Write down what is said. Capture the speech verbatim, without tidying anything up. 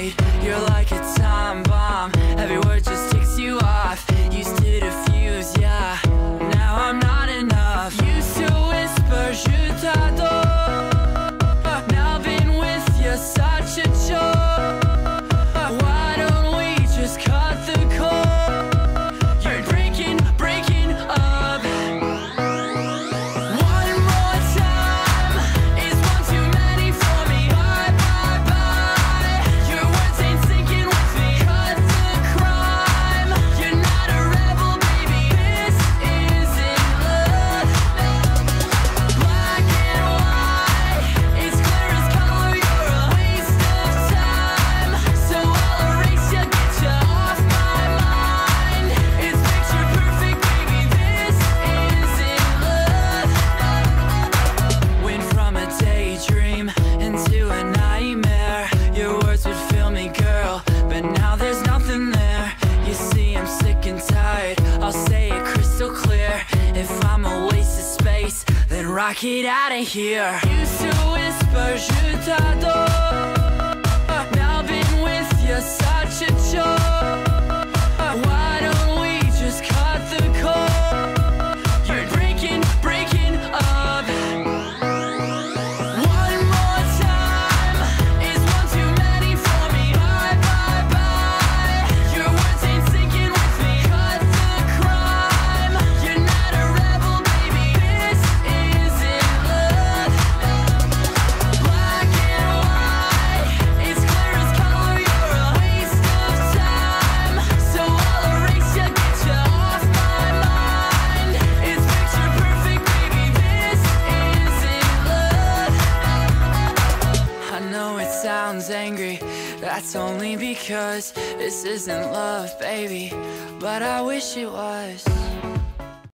night. You're like a time bomb, every word just ticks you off. Used to diffuse, yeah, now I'm not enough. Used to whisper, je t'adore. Now been with you, such a chore. Why don't we just cut the cord? You're breaking, breaking up. One more time is one too many for me. Bye, bye, bye. Your words ain't sinking with me. Cut the crime. You're not a rebel, baby. This isn't love. Black and white, it's clear as color. You're a waste of time, so I'll erase you, get you off my mind. It's picture perfect, baby. This isn't love. Went from a daydream into a nightmare. Your words would fill me, girl, but now there's nothing there. You see, I'm sick and tired, I'll say it crystal clear. If I'm a waste of space, then rock it out of here. Used to whisper, je t'adore. Now been with you, such a chore. Why don't we just cut the cord? You're breaking, breaking up. One more time is one too many for me. Bye, bye, bye. Your words ain't sinking with me. Cut the crime. You're not a rebel, baby. This isn't love. Black and white, it's clear as color. You're a waste of time, so I'll erase you, get you off my mind. It's picture perfect, baby. This isn't love. I know it sounds angry, that's only because this isn't love, baby, but I wish it was.